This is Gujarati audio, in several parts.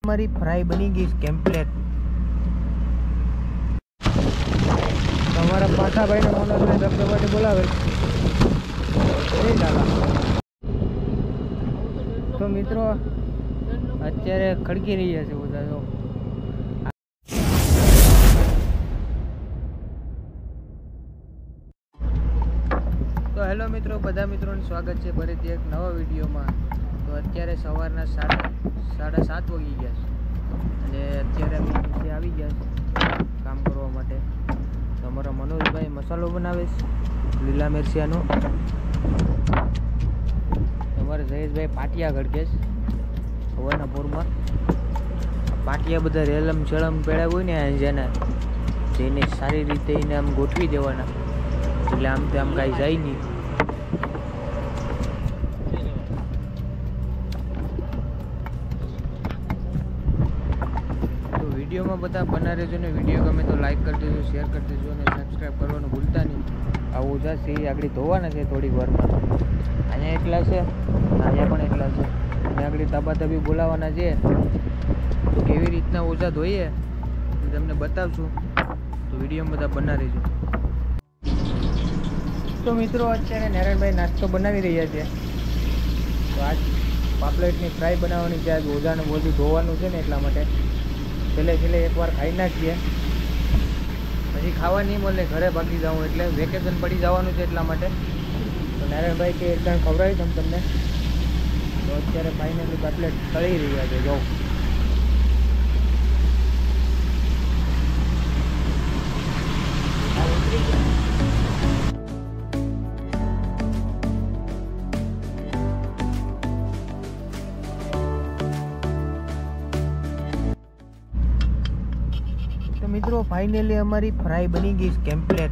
हमारी फ्राई बनी गई कम्प्लीट। तो हमारा पाठा भाई ने मनोज भाई दबदबाटी बोलावे तो मित्रों अत्यारे खड़की रही है બધા જો। तो हेलो मित्रों, બધા મિત્રોનું સ્વાગત છે ફરીથી એક નવા વિડીયોમાં। તો અત્યારે સવારના 7:30 વાગી ગયા છે અને અત્યારે અમે નીચે આવી ગયા છે કામ કરવા માટે। તો અમારા મનોજભાઈ મસાલો બનાવે છે લીલા મિરચીનો। અમારે જયેશભાઈ પાટિયા ઘડકે છે હવાના પૂરમાં। પાટિયા બધા રેલમ ચળમ પેડા હોય ને જેને જેને સારી રીતે એને આમ ગોઠવી દેવાના, એટલે આમ તે આમ કાંઈ જાય નહીં। તો વિડીયોમાં બધા બના રહેજો ને વિડીયો ગમે તો લાઈક કરી દેજો, શેર કરી દેજો અને સબસ્ક્રાઈબ કરવાનું ભૂલતા નહીં। આ ઓઝા છે એ આગળ ધોવાના છે થોડીક વારમાં। અહીંયા એટલા છે, અહીંયા પણ એટલા છે અને આગળ તબાતબી બોલાવવાના છે। તો કેવી રીતના ઓઝા ધોઈએ એ તમને બતાવશું, તો વિડીયોમાં બધા બના રહેજો। તો મિત્રો અત્યારે નારાયણભાઈ નાસ્તો બનાવી રહ્યા છે। તો આજ પાપલેટની ફ્રાય બનાવવાની છે। આજ ઓઝાને બધું ધોવાનું છે ને એટલા માટે છેલ્લે એકવાર ખાઈ નાખીએ, પછી ખાવા નહીં મળે ઘરે ભાગી જાઉં, એટલે વેકેશન પડી જવાનું છે એટલા માટે। તો નારાયણભાઈ કે એક જણ ખવડાવી દઉં તમને। તો અત્યારે ફાઇનલી પાપલેટ તળી રહ્યા છે જો। મિત્રો ફાઇનલી અમારી ફ્રાય બની ગઈ કમ્પ્લીટ।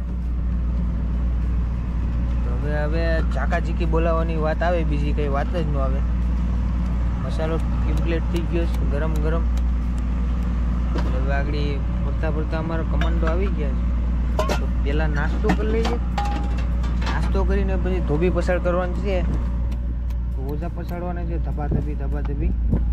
તો હવે ચાકાચીકી બોલાવવાની વાત આવે, બીજી કઈ વાત જ ન આવે। મસાલો કમ્પ્લીટ થઈ ગયો છે ગરમ ગરમ। હવે આગળ ફરતા અમારો કમાન્ડો આવી ગયા છે। તો પહેલાં નાસ્તો કરી લઈએ, નાસ્તો કરીને પછી ધોબી પસાડ કરવાની છે, ઓઝા પસાડવાના છે ધબાધબી।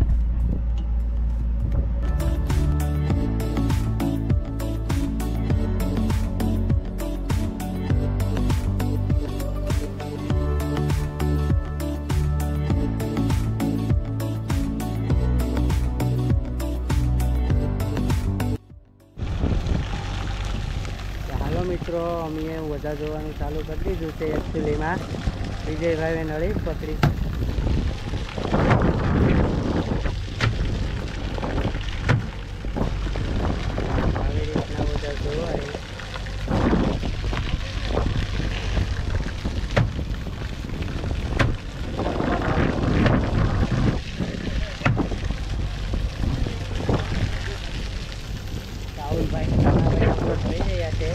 મિત્રો અમે ઓઝા જોવાનું ચાલુ કરી દીધું છે। એકચ્યુઅલીમાં વિજયભાઈએ નળી પકડી આવી રીતના ઓઝા જોવાય। રાહુલભાઈ થઈ રહ્યા છે।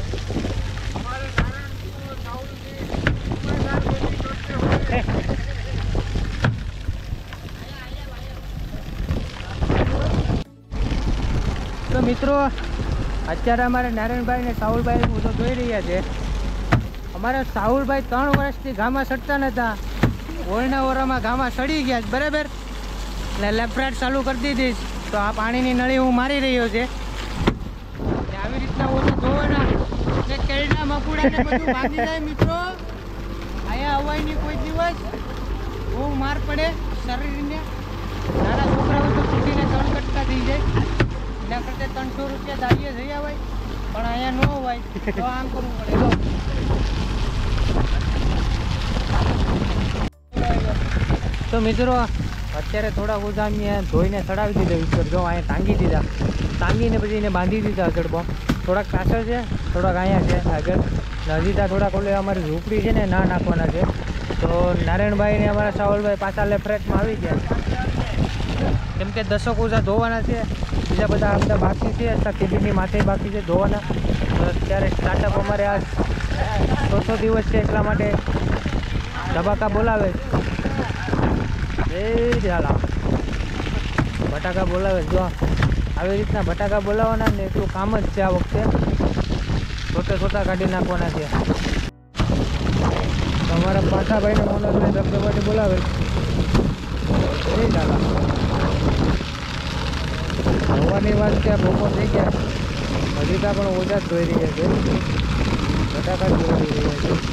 તો મિત્રો અત્યારે અમારે નારાયણભાઈ ને સાહુલભાઈ બધો જોઈ રહ્યા છે। અમારે સાહુલભાઈ 3 વર્ષથી ઘામાં સડતા નતા, ઓળના ઓરામાં ઘામાં સડી ગયા છે બરાબર, એટલે લેફ્ટ ચાલુ કરી દીધી। તો આ પાણીની નળી હું મારી રહ્યો છે। આવી રીતના ઓછું ધોવાના એટલે કેળના મકુડાને બધું ભાગી જાય મિત્રો। અહીંયા હવાઈની કોઈ દિવસ બહુ માર પડે શરીરને, નાના છોકરાઓ તો છૂટીને 3 કટકા થઈ જાય। એના કરતા 300 રૂપિયા દાડીએ જઈ આવાય, પણ અહીંયા ન હોય તો આમ કરવું પડે। તો મિત્રો અત્યારે થોડા ઓઝા અહીંયા ધોઈને ચડાવી દીધા ઉપર, જો અહીંયા ટાંગી દીધા, ટાંગીને પછી એને બાંધી દીધા આગળ। થોડાક પાછળ છે, થોડાક અહીંયા છે આગળ, હજી ત્યાં થોડાક ઓલે અમારી ઝૂંપડી છે ને ના નાખવાના છે। તો નારાયણભાઈ ને અમારા સાવલભાઈ પાછા લેફ્ટ આવી ગયા, કેમ કે 10 ઓઝા ધોવાના છે, બીજા બધા બધા બાકી છે, અત્યારે કેબીની માથે બાકી છે ધોવાના। તો અત્યારે સ્ટાર્ટઅપ અમારે આ 400 દિવસ છે એટલા માટે ધબાકા બોલાવે બટાકા બોલાવે। જો આવી રીતના બટાકા બોલાવવાના ને એટલું કામ જ છે આ વખતે, છોટા કાઢી નાખવાના છે। તો અમારા પાઠાભાઈ ને મનોજભાઈ દબદબાટી બોલાવે। ધોવાની વાત ત્યાં બપોર થઈ ગયા, હજી ત્યાં પણ ઓછા જ ધોઈ રહ્યા છે, બટાકા જ ધોઈ રહ્યા છે.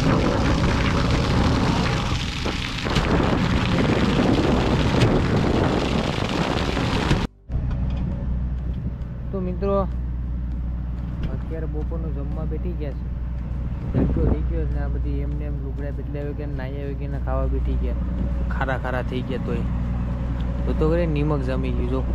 તો મિત્રો અત્યારે બપોરનું જમવા બેઠી ગયા છે, તડકો થઈ ગયો ને આ બધી એમને એમ લુગડા બદલાવી ગયા, નાહી આવી ગયા, ખાવા બેઠી ગયા, ખારા ખારા થઈ ગયા. તો કરે નિમક જમી ગયું. જો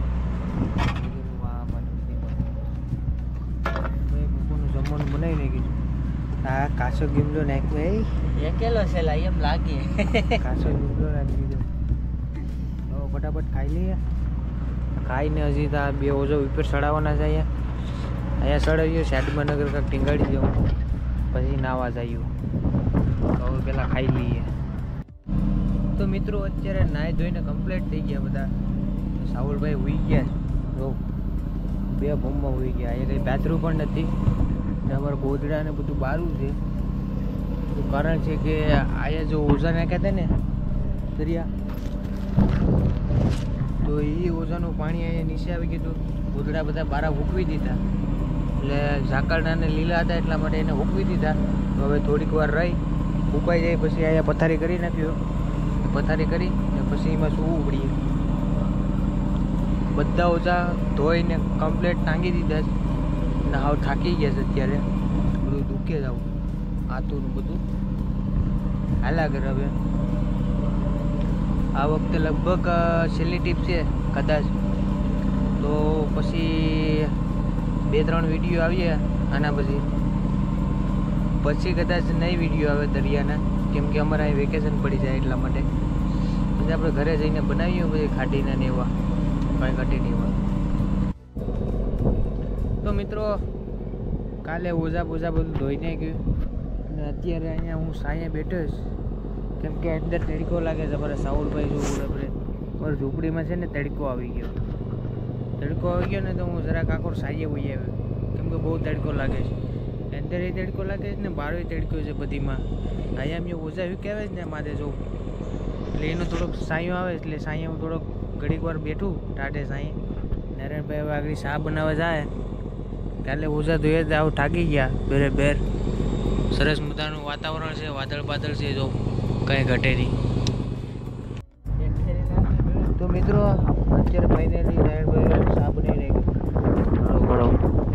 બપોરનું જમવાનું બનાવી નાખ્યું. આ કાચો ગીમલો નાખ્યો, એકેલો છે લા એમ લાગે. કાચો ગીમલો નાખી દીધો. તો ફટાફટ ખાઈ લઈએ. ખાઈને હજી તો બે ઓજો ઉપર ચડાવવાના છે. અહીંયા ચડાવ્યું, સાઈડમાં નગર કાંક ટીંગાડી જવું, પછી નાવા જઈએ. તો હવે પહેલાં ખાઈ લઈએ. તો મિત્રો અત્યારે નાહી ધોઈને કમ્પ્લીટ થઈ ગયા બધા. સાવલભાઈ હોઈ ગયા છે, જો બે ભૂમમાં હોઈ ગયા. અહીંયા કંઈ બાથરૂમ પણ નથી ને અમારા ગોદડા ને બધું બારું છે. કારણ છે કે અહીંયા જો ઓઝા નાખ્યા હતા ને દરિયા, તો એ ઓઝાનું પાણી અહીંયા નીચે આવી ગયું. ગોદડા બધા બારા મૂકવી દીધા, એટલે ઝાકળના ને લીલા હતા એટલા માટે એને મૂકવી દીધા. તો હવે થોડીક વાર રહી ઉકાઈ જાય પછી અહીંયા પથારી કરી નાખ્યો. પથારી કરી ને પછી એમાં સૂવું પડીએ. બધા ઓછા ધોઈને કમ્પ્લીટ ટાંગી દીધા છે ને હાવ થાકી ગયા છે. અત્યારે બધું દુખે જ આવું આતુનું બધું હાલા કરે. હવે આ વખતે લગભગ છેલ્લી ટીપ છે કદાચ, તો પછી 2-3 વિડીયો આવીએ આના પછી કદાચ નહીં વિડીયો આવે દરિયાના, કેમ કે અમારે અહીં વેકેશન પડી જાય એટલા માટે. પછી આપણે ઘરે જઈને બનાવીએ પછી ખાટીને ને એવા કાંઈ ઘટી નહીં એવા. તો મિત્રો કાલે ઓઝા બોઝા બધું ધોઈને ગયું અને અત્યારે અહીંયા હું સાંયે બેઠો છું, કેમ કે અંદર તડકો લાગે છે. અમારે સાઉલભાઈ જોવું આપણે મારી ઝૂંપડીમાં છે ને તડકો આવી ગયો. તડકો આવી ગયો ને તો હું જરાક આખો સાંયે વહી આવ્યો, કેમ કે બહુ તડકો લાગે છે. અંદર એ તડકો લાગે છે ને બારો તડકો છે બધીમાં. અહીંયા મેં ઓઝા એવું કહેવાય છે ને મારે જો, એટલે એનો થોડોક સાંયો આવે એટલે સાંયે હું થોડોક ઘડીક વાર બેઠું ટાટે સાંયે. નારાયણભાઈ હવે આગળ શા બનાવવા જાય. કાલે ઓઝા ધોઈએ તો આવું થાકી ગયા બેર. સરસ મજાનું વાતાવરણ છે, વાદળ બાદળ છે, જો કંઈ ઘટે નહીં. તો મિત્રો અત્યારે ફાઇનલી નારાયણભાઈ શા બનાવી નાખ્યું. ઘણો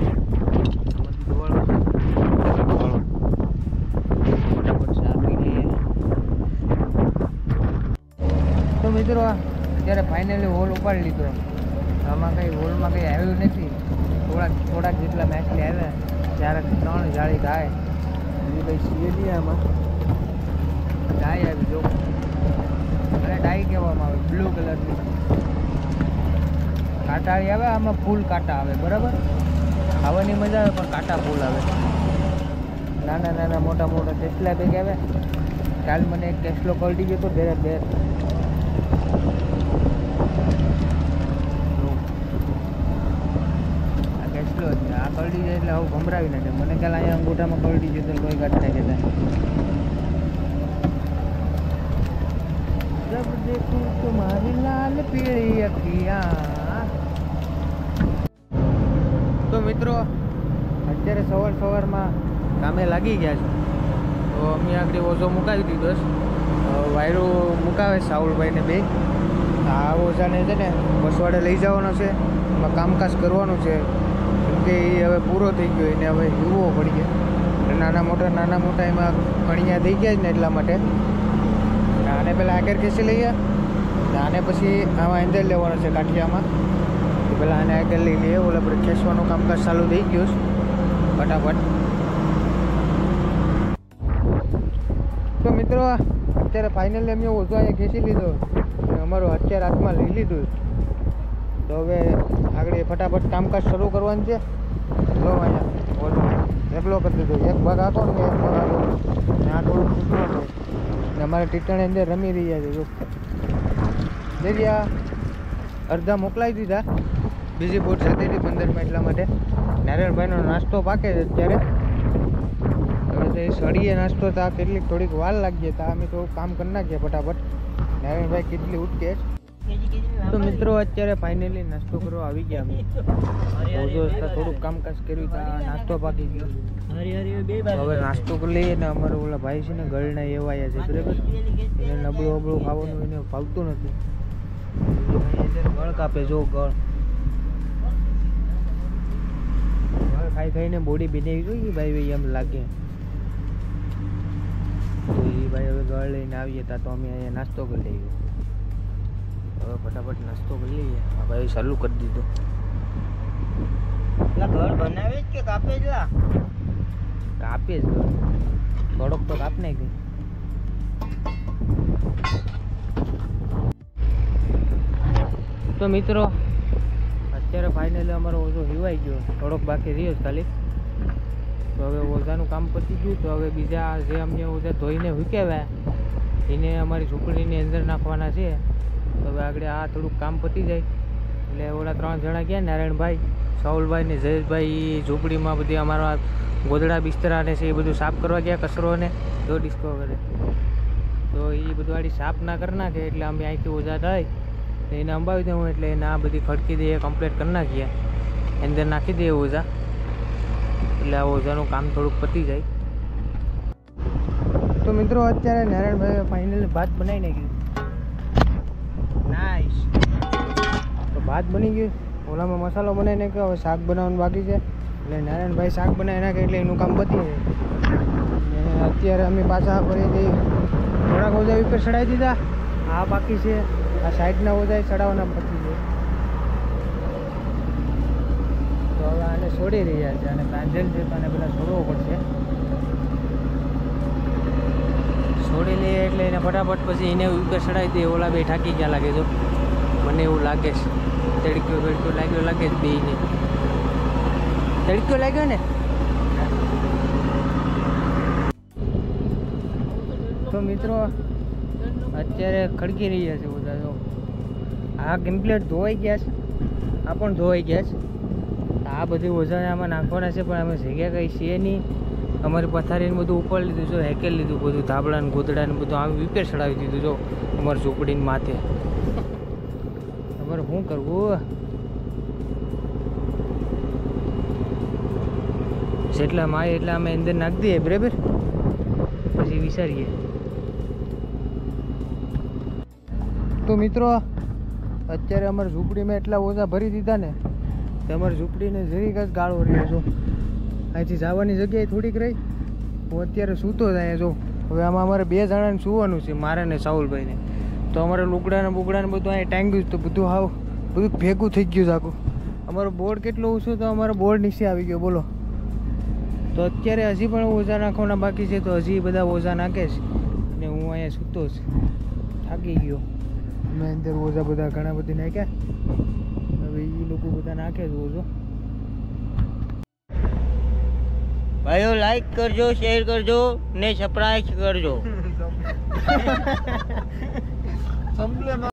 ફટાફટ શા પી લઈએ. તો મિત્રો અત્યારે ફાઇનલી હોલ ઉપાડી લીધો. આમાં કંઈ હોલમાં કંઈ આવ્યું નથી. થોડાક જેટલા માછલી આવ્યા, 4-3 જાળી ગાય, બીજી કંઈ સીએ નહીં. આમાં ડાય આવી જો, અને ડાય કહેવામાં આવે બ્લુ કલરની કાંટાળી આવે. આમાં ફૂલ કાંટા આવે, બરાબર. ખાવાની મજા આવે પણ કાંટા ફૂલ આવે. નાના નાના મોટા મોટા ટેસ્લા ભેગ આવે. કાલ મને એક ટેસ્લો કલટી ગયો તો બે. આ ટેસ્લો જ આ કલટી જાય એટલે આવું ભમરાવી નાખે. મને કાલ અહીંયા અંગૂઠામાં કલટી ગયો તો લોહી કાઢી નાખે હતા. जब देखूं तुम्हारी लाल पीली अखियां. તો મિત્રો અત્યારે સવારમાં કામે લાગી ગયા છે. તો અમે આગળ ઓઝો મુકાવી દીધો છે. વાયરો મુકાવે સાઉલભાઈને બે. આ ઓઝાને છે ને બસવાડે લઈ જવાનો છે, એમાં કામકાજ કરવાનું છે, કેમ કે એ હવે પૂરો થઈ ગયો, એને હવે હીવવો પડી ગયો. એટલે નાના મોટા એમાં કણિયા થઈ ગયા જ ને એટલા માટે આને પહેલાં આગળ ખેંચી લઈએ. આને પછી આમાં અંદર લેવાનો છે કાઠિયામાં. તો પહેલાં આને આગળ લઈ લઈએ. ઓલા આપણે ખેંચવાનું કામકાજ ચાલુ થઈ ગયું છે ફટાફટ. તો મિત્રો અત્યારે ફાઇનલી અમે ઓછો અહીંયા ખેંચી લીધો, અમારું અત્યારે હાથમાં લઈ લીધું. તો હવે આગળ ફટાફટ કામકાજ શરૂ કરવાનું છે. લો અહીંયા ઓછો એકલો કરી દીધો. એક ભાગ આખો ને એક ભાગ આખો ને આ થોડુંક ટૂંકનો છે. અમારે ટીટણે અંદર રમી રહ્યા છે. જો દરિયા અડધા મોકલાવી દીધા, બીજી બોટ જતી હતી 15 એટલા માટે. નારાયણભાઈનો નાસ્તો પાકે છે અત્યારે. હવે તો એ સળીએ નાસ્તો તો કેટલીક થોડીક વાર લાગીએ તો અમે થોડું કામ કરી નાખીએ ફટાફટ. નારાયણભાઈ કેટલી ઉઠકે તો મિત્રો અત્યારે ફાઇનલી નાસ્તો કરવા આવી ગયા અમે. ઓઝો હતા થોડુંક કામકાજ કર્યું તો આ નાસ્તો પાકી ગયો. હવે નાસ્તો કરી લઈએ ને અમારો ઓલા ભાઈ છે ને ગળના એવા આવ્યા છે બરાબર. એને નબળું અબળું ખાવાનું એને ફાવતું નથી. ગળ કાપે જો ગળ ખાઈ ખાઈને બોડી બનાવી જોઈએ ભાઈ એમ લાગે. તો એ ભાઈ હવે ગળ લઈને આવીએ તા તો અમે અહીંયા નાસ્તો કરી લઈએ. હવે ફટાફટ નાસ્તો કરી લઈએ. હા ભાઈ ચાલુ કરી દીધું. ઘર બનાવે જ કે કાપે જ લા? કાપે જ થોડોક તો કાપ નાખી. તો મિત્રો અત્યારે ફાઇનલી અમારો ઓઝો હિવાઈ ગયો. થોડોક બાકી રહ્યો છે ખાલી. તો હવે ઓઝાનું કામ પતી ગયું. તો હવે બીજા જે અમને ઓઝા ધોઈને હુકેવ્યા એને અમારી ઝૂંપડીની અંદર નાખવાના છે. તો હવે આગળ આ થોડુંક કામ પતી જાય એટલે ઓલા 3 જણા ગયા નારાયણભાઈ, સાઉલભાઈ ને જયેશભાઈ ઝૂંપડીમાં બધી અમારા ગોદડા બિસ્તરા ને છે એ બધું સાફ કરવા ગયા. કચરો ને જો ડિસ્કો કરે તો એ બધું આડી સાફ ના કરી નાખે એટલે અમે અહીંથી ઓઝા થાય એને અંબાવી દઉં એટલે એને આ બધી ખડકી દઈએ કમ્પ્લીટ કરી નાખીએ. અંદર નાખી દઈએ ઓઝા એટલે આ ઓઝાનું કામ થોડુંક પતી જાય. તો મિત્રો અત્યારે નારાયણભાઈ ફાઇનલી ભાત બનાવી નાખ્યું. નાઈસ. તો ભાત બની ગયું. ઓલામાં મસાલો બનાવી નાખ્યો. હવે શાક બનાવવાનું બાકી છે એટલે નારાયણભાઈ શાક બનાવી નાખે એટલે એનું કામ પતી જાય. અને અત્યારે અમે પાછા ફરીથી થોડાક ઓઝા ઉપર ચડાવી દીધા. આ બાકી છે. આ સાઈડના ઓઝા ચડાવવાના પતી જાય. તો હવે આને છોડી રહ્યા છે અને પ્રાંજલ છે તો આને પેલા છોડવો પડશે. છોડી લઈએ એટલે એને ફટાફટ પછી એને ઉપર ચડાવી દઈએ. ઓલા બે થાકી ગયા લાગે જો મને એવું લાગે છે. તડક્યો બડક્યો લાગ્યો લાગે છે બેયને. તડક્યો લાગ્યો ને. તો મિત્રો અત્યારે ખડકી રહ્યા છે બધા જો. આ કમ્પ્લીટ ધોવાઈ ગયા છે. આ પણ ધોવાઈ ગયા છે. આ બધી ઓઝાને આમાં નાખવાના છે પણ અમે જગ્યા કંઈ છે નહીં. અમારી પથારીને બધું ઉપર લીધું જો હેકેલ લીધું બધું ધાબળા ને ગોદડા ને બધું આમ વિપેર ચડાવી દીધું જો અમારી ઝૂંપડીની માથે. અમારે શું કરવું? જેટલા માય એટલા અમે અંદર નાખી દઈએ બરાબર પછી વિચારીએ. તો મિત્રો અત્યારે અમારી ઝૂંપડીમાં એટલા ઓઝા ભરી દીધા ને તો અમારી ઝૂંપડીને જરીક જ ગાળો રહ્યો છો. અહીંથી જવાની જગ્યાએ થોડીક રહી. હું અત્યારે સૂતો જાય જો. હવે આમાં અમારે 2 જણાને સૂવાનું છે મારે ને સાઉલભાઈને. તો અમારે લુગડાને બુગડાને બધું અહીં ટાંગ્યું તો બધું બધું ભેગું થઈ ગયું છે આખું. અમારો બોર્ડ કેટલો ઊંચો તો અમારો બોર્ડ નીચે આવી ગયો બોલો. તો અત્યારે હજી પણ ઓઝા નાખવાના બાકી છે. તો હજી બધા ઓઝા નાખે છે અને હું અહીંયા સૂતો જ થાકી ગયો. મેં અંદર ઓઝા બધા ઘણા બધી નાખ્યા. હવે એ લોકો બધા નાખે છે ઓઝો. ભાઈઓ લાઈક કરજો, શેર કરજો ને સબસ્ક્રાઇબ કરજો.